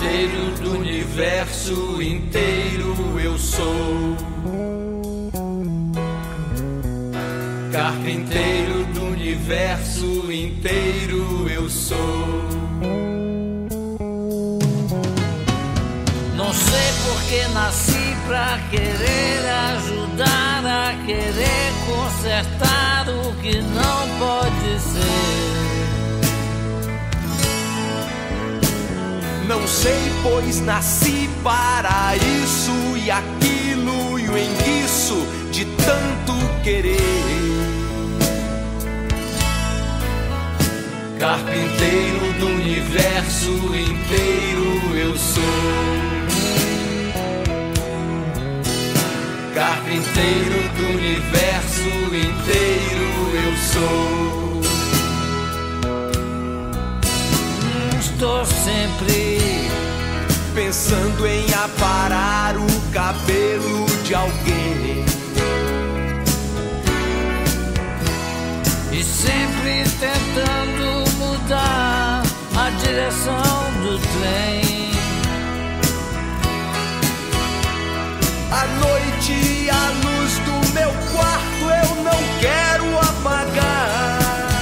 Carpinteiro do universo inteiro eu sou. Carpinteiro do universo inteiro eu sou. Não sei porque nasci pra querer ajudar, a querer consertar o que não pode ser. Não sei, pois nasci para isso e aquilo e o enguiço de tanto querer. Carpinteiro do universo inteiro eu sou. Carpinteiro do universo inteiro eu sou. Estou sempre pensando em aparar o cabelo de alguém e sempre tentando mudar a direção do trem. À noite, a luz do meu quarto eu não quero apagar,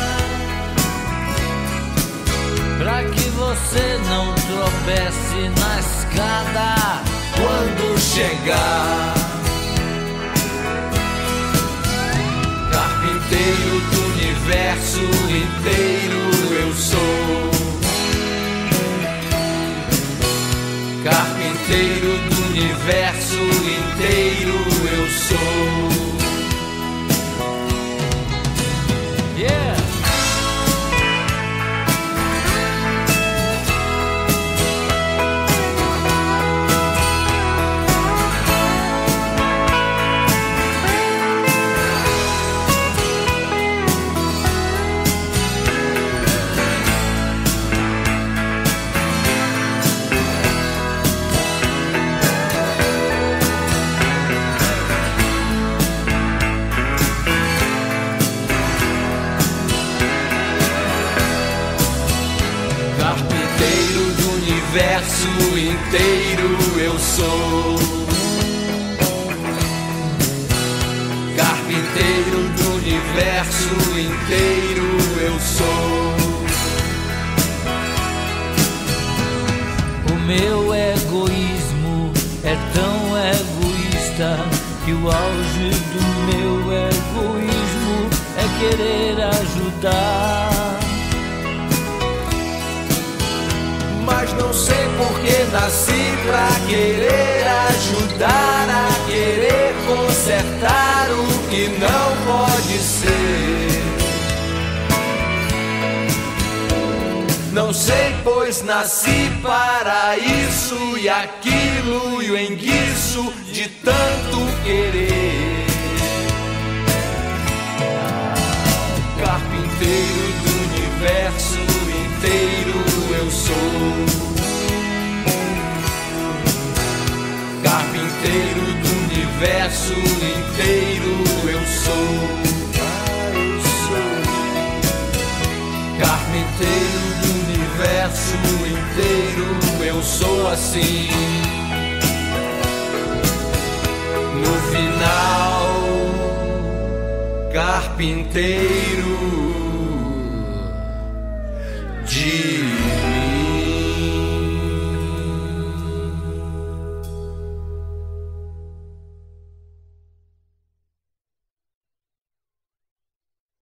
pra que você não tropece na escada quando chegar. Carpinteiro do universo inteiro eu sou. Carpinteiro do universo inteiro eu sou. Yeah! Carpinteiro do universo inteiro eu sou. Carpinteiro do universo inteiro eu sou. O meu egoísmo é tão egoísta que o auge do meu egoísmo é querer ajudar. mas não sei porque nasci pra querer ajudar, a querer consertar o que não pode ser. Não sei, pois nasci para isso e aquilo e o enguiço de tanto querer. Carpinteiro do universo inteiro eu sou. Carpinteiro do universo inteiro eu sou. Carpinteiro do universo inteiro eu sou assim. No final, carpinteiro